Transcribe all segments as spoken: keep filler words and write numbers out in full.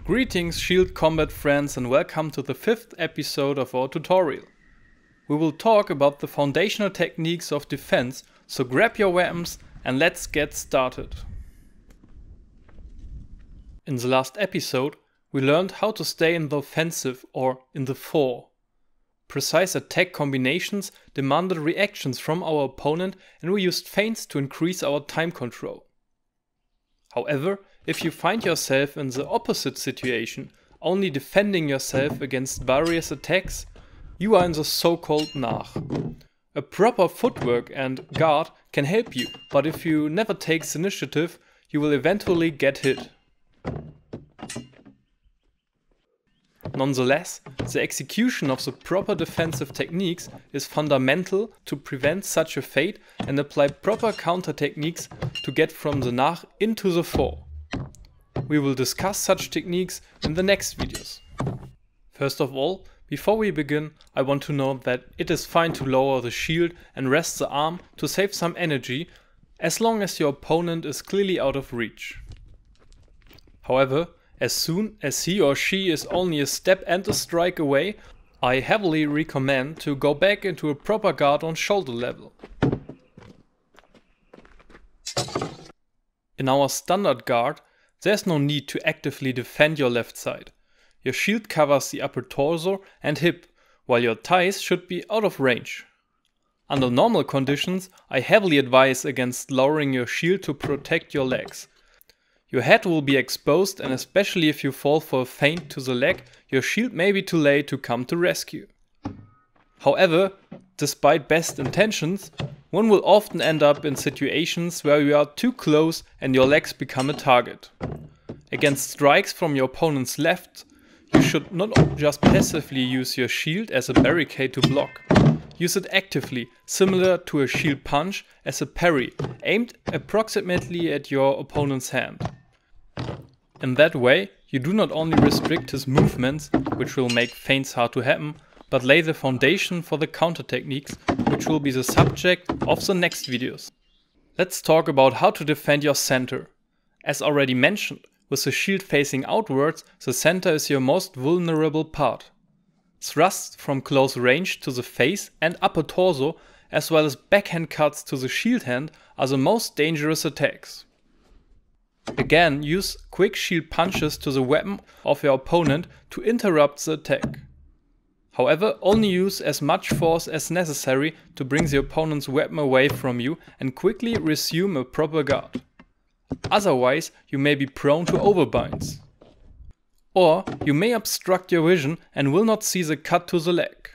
Greetings Shield Combat friends and welcome to the fifth episode of our tutorial. We will talk about the foundational techniques of defense, so grab your weapons and let's get started. In the last episode we learned how to stay in the offensive or in the fore. Precise attack combinations demanded reactions from our opponent and we used feints to increase our time control. However, if you find yourself in the opposite situation, only defending yourself against various attacks, you are in the so-called Nach. A proper footwork and guard can help you, but if you never take the initiative, you will eventually get hit. Nonetheless, the execution of the proper defensive techniques is fundamental to prevent such a fate and apply proper counter techniques to get from the Nach into the fore. We will discuss such techniques in the next videos. First of all, before we begin, I want to note that it is fine to lower the shield and rest the arm to save some energy, as long as your opponent is clearly out of reach. However, as soon as he or she is only a step and a strike away, I heavily recommend to go back into a proper guard on shoulder level. In our standard guard, there's no need to actively defend your left side. Your shield covers the upper torso and hip, while your thighs should be out of range. Under normal conditions, I heavily advise against lowering your shield to protect your legs. Your head will be exposed, and especially if you fall for a feint to the leg, your shield may be too late to come to rescue. However, despite best intentions, one will often end up in situations where you are too close and your legs become a target. Against strikes from your opponent's left, you should not just passively use your shield as a barricade to block. Use it actively, similar to a shield punch, as a parry, aimed approximately at your opponent's hand. In that way, you do not only restrict his movements, which will make feints hard to happen, but lay the foundation for the counter techniques, which will be the subject of the next videos. Let's talk about how to defend your center. As already mentioned, with the shield facing outwards, the center is your most vulnerable part. Thrusts from close range to the face and upper torso, as well as backhand cuts to the shield hand, are the most dangerous attacks. Again, use quick shield punches to the weapon of your opponent to interrupt the attack. However, only use as much force as necessary to bring the opponent's weapon away from you and quickly resume a proper guard. Otherwise, you may be prone to overbinds. Or you may obstruct your vision and will not see the cut to the leg.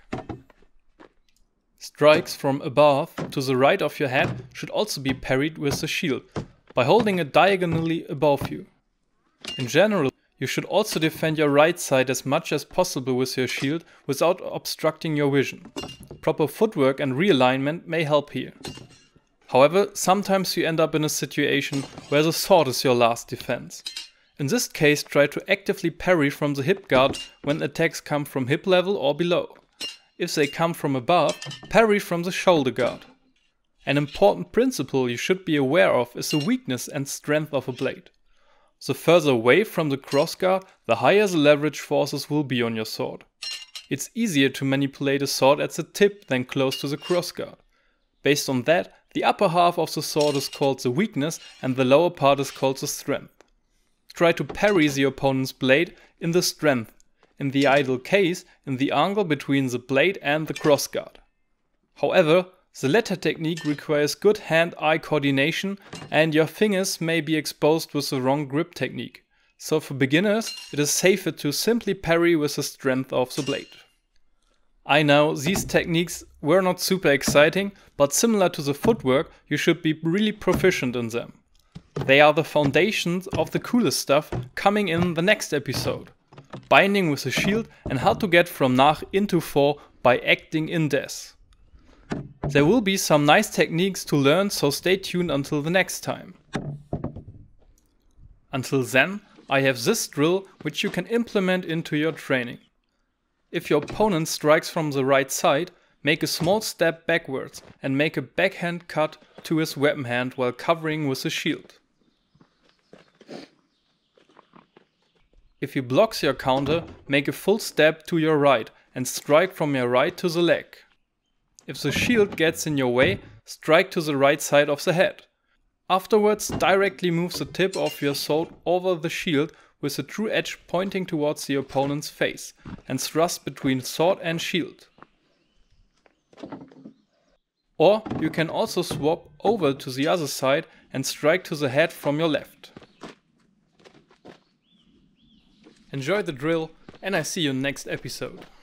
Strikes from above to the right of your head should also be parried with the shield, by holding it diagonally above you. In general, you should also defend your right side as much as possible with your shield without obstructing your vision. Proper footwork and realignment may help here. However, sometimes you end up in a situation where the sword is your last defense. In this case, try to actively parry from the hip guard when attacks come from hip level or below. If they come from above, parry from the shoulder guard. An important principle you should be aware of is the weakness and strength of a blade. The further away from the crossguard, the higher the leverage forces will be on your sword. It's easier to manipulate a sword at the tip than close to the crossguard. Based on that, the upper half of the sword is called the weakness and the lower part is called the strength. Try to parry the opponent's blade in the strength, in the ideal case in the angle between the blade and the crossguard. However, the latter technique requires good hand-eye coordination and your fingers may be exposed with the wrong grip technique. So for beginners, it is safer to simply parry with the strength of the blade. I know these techniques were not super exciting, but similar to the footwork, you should be really proficient in them. They are the foundations of the coolest stuff coming in the next episode. Binding with the shield and how to get from Nach into fore by acting in death. There will be some nice techniques to learn, so stay tuned until the next time. Until then, I have this drill which you can implement into your training. If your opponent strikes from the right side, make a small step backwards and make a backhand cut to his weapon hand while covering with the shield. If he blocks your counter, make a full step to your right and strike from your right to the leg. If the shield gets in your way, strike to the right side of the head. Afterwards, directly move the tip of your sword over the shield with the true edge pointing towards the opponent's face and thrust between sword and shield. Or you can also swap over to the other side and strike to the head from your left. Enjoy the drill, and I see you next episode.